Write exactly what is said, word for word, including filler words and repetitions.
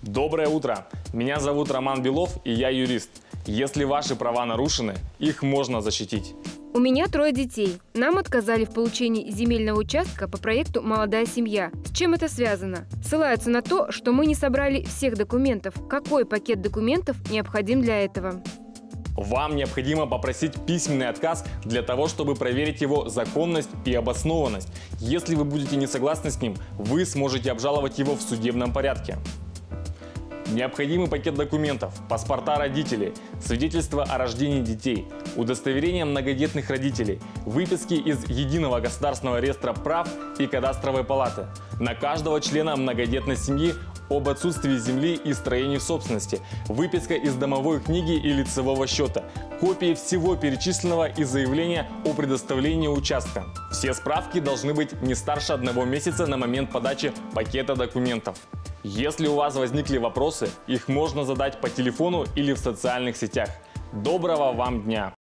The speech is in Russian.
Доброе утро! Меня зовут Роман Белов, и я юрист. Если ваши права нарушены, их можно защитить. У меня трое детей. Нам отказали в получении земельного участка по проекту «Молодая семья». С чем это связано? Ссылаются на то, что мы не собрали всех документов. Какой пакет документов необходим для этого? Вам необходимо попросить письменный отказ для того, чтобы проверить его законность и обоснованность. Если вы будете не согласны с ним, вы сможете обжаловать его в судебном порядке. Необходимый пакет документов: паспорта родителей, свидетельство о рождении детей, удостоверение многодетных родителей, выписки из Единого государственного реестра прав и кадастровой палаты на каждого члена многодетной семьи об отсутствии земли и строений в собственности, выписка из домовой книги и лицевого счета, копии всего перечисленного и заявление о предоставлении участка. Все справки должны быть не старше одного месяца на момент подачи пакета документов. Если у вас возникли вопросы, их можно задать по телефону или в социальных сетях. Доброго вам дня!